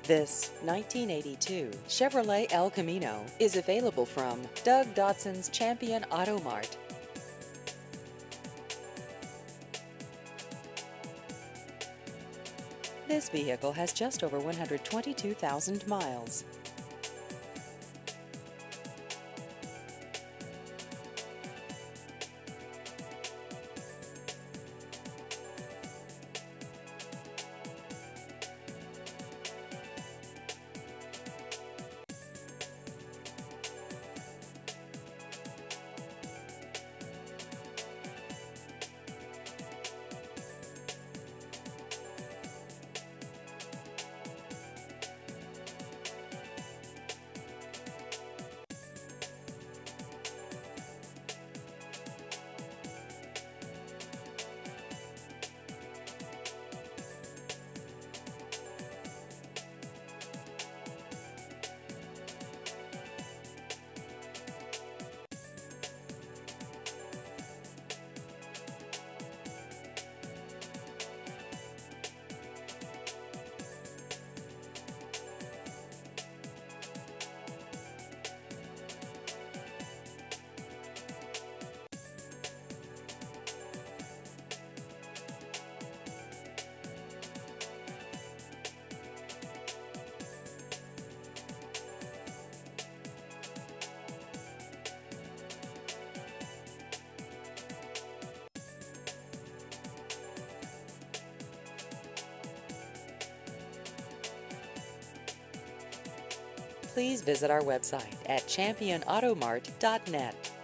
This 1982 Chevrolet El Camino is available from Doug Dotson's Champion Auto Mart. This vehicle has just over 122,000 miles. Please visit our website at championautomart.net.